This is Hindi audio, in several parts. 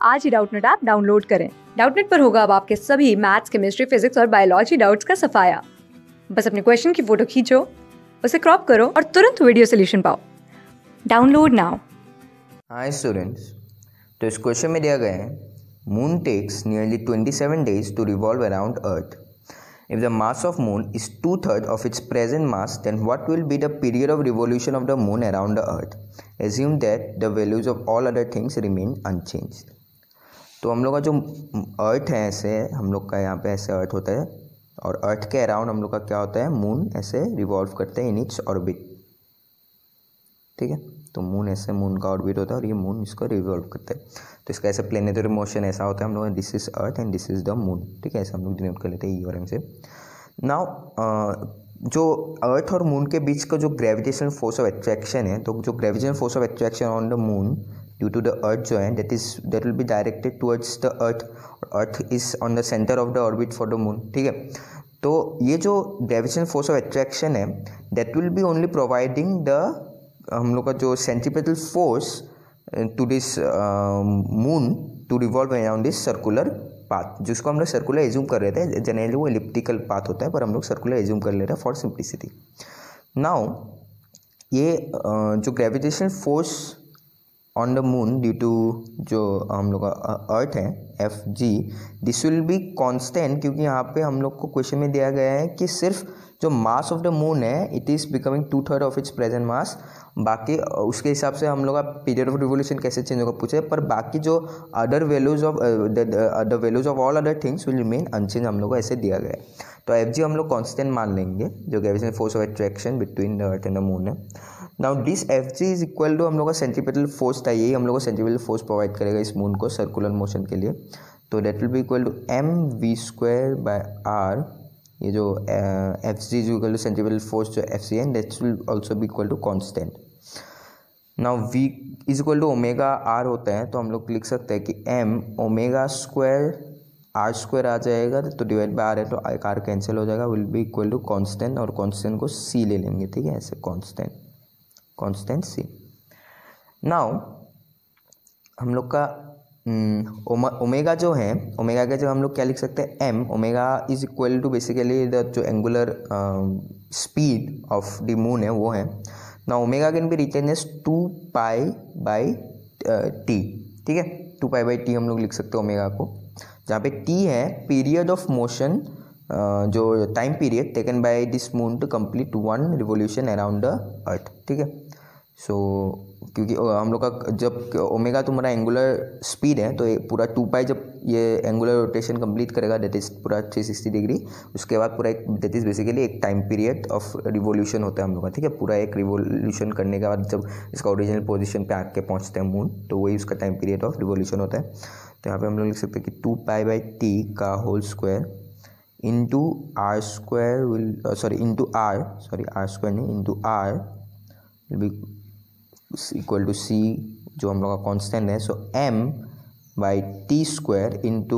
आज ही डाउटनेट ऐप डाउनलोड करें। डाउटनेट पर होगा अब आपके सभी मैथ्स, केमिस्ट्री, फिजिक्स और बायोलॉजी डाउट्स का सफाया। बस अपने क्वेश्चन की फोटो खींचो, उसे क्रॉप करो और तुरंत वीडियो सोल्यूशन पाओ। Download now. हाय स्टूडेंट्स, तो इस क्वेश्चन में दिया गया है moon takes nearly 27 days to revolve around earth. If the mass of moon is 2/3 of its present mass, then what will be the period of revolution of the moon around the earth? Assume that the values of all other things remain unchanged. तो हम लोग का जो अर्थ है, ऐसे हम लोग का यहाँ पे ऐसे अर्थ होता है और अर्थ के अराउंड हम लोग का क्या होता है, मून ऐसे रिवॉल्व करते हैं इन इट्स ऑर्बिट। ठीक है, तो मून ऐसे मून का ऑर्बिट होता है और ये मून इसको रिवॉल्व करता है। तो इसका ऐसे प्लेनेटरी मोशन ऐसा होता है, हम लोग this is earth and this is the moon. ठीक है, ऐसे हम लोग डिनोट कर लेते हैं ई और एम से। नाउ जो अर्थ और मून के बीच का जो ग्रेविटेशनल फोर्स ऑफ अट्रैक्शन है, तो जो gravitational force of attraction on the moon due to the earth जो है that will be directed towards the earth. Earth is on the centre of the orbit for the moon. ठीक है, तो ये जो ग्रेविटेशनल फोर्स ऑफ अट्रैक्शन है that will be only providing the हम लोग का जो centripetal force to this moon to revolve around this circular path, जिसको हम लोग सर्कुलर एज्यूम कर रहे थे। जनरली वो एलिप्टिकल पाथ होता है, पर हम लोग सर्कुलर एज्यूम कर ले रहे हैं फॉर सिंप्लिसिटी। नाउ ये जो gravitational force on the moon due to जो हम लोग का अर्थ है F G, this will be constant, क्योंकि यहाँ पे हम लोग को क्वेश्चन में दिया गया है कि सिर्फ जो मास ऑफ द मून है it is becoming 2/3 of its present mass. बाकी उसके हिसाब से हम लोग का पीरियड ऑफ रिवोल्यूशन कैसे चेंज होगा पूछे, पर बाकी जो other values of the values of all other things will remain unchanged हम लोग को ऐसे दिया गया है। तो एफ जी हम लोग कांस्टेंट मान लेंगे, जो gravitational force of attraction between the earth and the moon है। Now this F G is equal to हम लोग का सेंट्रीपिटल फोर्स था, यही हम लोग को सेंट्रीपिटल फोर्स प्रोवाइड करेगा इस मून को सर्कुलर मोशन के लिए। तो that will be equal to mv²/r। ये जो F G is equal to centripetal force जो एफ सी है that will also be equal to constant. Now v is equal to omega R होता है, तो हम लोग लिख सकते हैं कि m ω²r² आ जाएगा, तो डिवाइड बाय r है तो आर कैंसिल हो जाएगा, will be equal to constant, और कॉन्स्टेंट को c ले लेंगे। ठीक है, ऐसे कॉन्स्टेंट c। नाउ हम लोग का ओमेगा जो है, ओमेगा के जब हम लोग क्या लिख सकते हैं, m omega is equal to basically the जो angular speed of the moon है वो है। ना omega can be written as 2π/t। ठीक है, 2π/t हम लोग लिख सकते हैं ओमेगा को, जहाँ पे t है पीरियड ऑफ मोशन, जो time period taken by this moon to complete 1 revolution around the earth. ठीक है, सो क्योंकि हम लोग का जब ओमेगा तुम्हारा एंगुलर स्पीड है, तो ये पूरा 2π जब ये एंगुलर रोटेशन कंप्लीट करेगा दैट इज पूरा 360 डिग्री, उसके बाद पूरा एक दैट इज बेसिकली एक टाइम पीरियड ऑफ रिवोल्यूशन होता है हम लोग का। ठीक है, पूरा एक रिवोल्यूशन करने के बाद जब इसका ओरिजिनल पोजीशन पे आके पहुंचते हैं मून, तो वही उसका टाइम पीरियड ऑफ रिवोल्यूशन होता है। तो यहाँ पे हम लोग लिख सकते हैं कि 2π/t का whole square into r² will into r will be equal to c, जो हम लोग का कांस्टेंट है। So m/t² into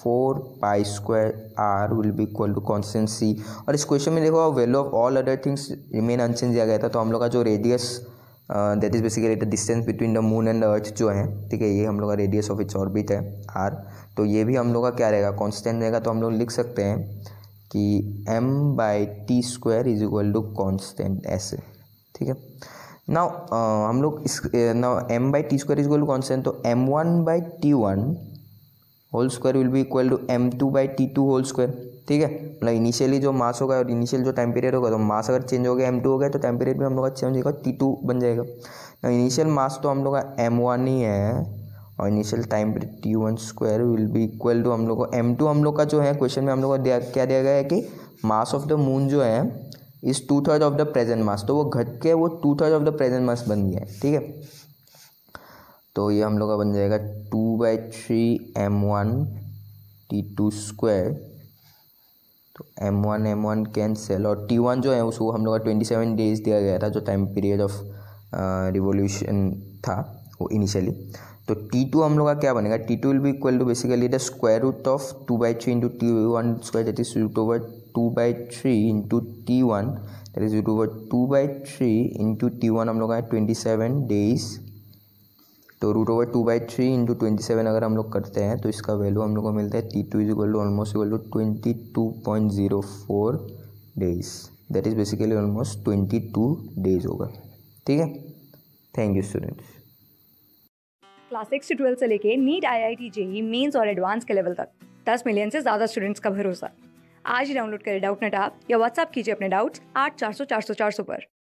4π² will be equal to constant c। और इस क्वेश्चन में देखो value of all other things remain unchanged दिया गया था, तो हम लोग का जो radius that is basically the distance between the moon and the earth जो है, ठीक है, ये हम लोग का रेडियस ऑफ इट्स ऑर्बिट है r, तो ये भी हम लोग का क्या रहेगा, कांस्टेंट रहेगा। तो हम लोग लिख सकते हैं कि m/t² is equal to constant ऐसे। ठीक है, नाउ हम लोग इस now m/t² is equal to constant, तो m1/t1 whole square will be equal to m2/t2 whole square. ठीक है, मतलब इनिशियली जो मास होगा और इनिशियल जो टाइम पीरियड होगा, तो मास अगर चेंज हो गया m2 हो गया, तो टाइम पीरियड भी हम लोग का चेंज होगा t2 बन जाएगा। इनिशियल मास तो हम लोग का m1 ही है और initial time period t1² will be equal to हम लोग को m2 हम लोग का जो है क्वेश्चन में हम लोग को क्या दिया गया है कि मास ऑफ द मून जो है is 2/3 of the present mass, तो वो घट के वो 2/3 ऑफ द प्रेजेंट मास बन गया है। ठीक है, तो ये हम लोग का बन जाएगा 2/3 m1t2²। तो m1 कैंसिल, और t1 जो है उसको हम लोग का 27 days दिया गया था, जो टाइम पीरियड ऑफ रिवोल्यूशन था वो इनिशियली। तो t2 हम लोग का क्या बनेगा, t2 will be equal to basically the square root of 2/3 into t1² that is √2/3 into t1 that is √2/3 into t1 हम लोग का 27 days तो √2/3 इंटू 27 अगर हम लोग करते हैं तो इसका वैल्यू हम लोग को मिलता है T2 is equal to almost equal to 22.04 days, that is basically almost 22 days होगा। ठीक है, थैंक यू स्टूडेंट्स। क्लास 6 से 12 से लेके नीट, IIT, JEE मेंस और एडवांस के लेवल तक 10 मिलियन से ज़्यादा स्टूडेंट्स का भरोसा। आज ही डाउनलोड करें डाउटनेट ऐप या व्हाट्सएप कीजिए अपने डाउट्स 8400 400 400 पर।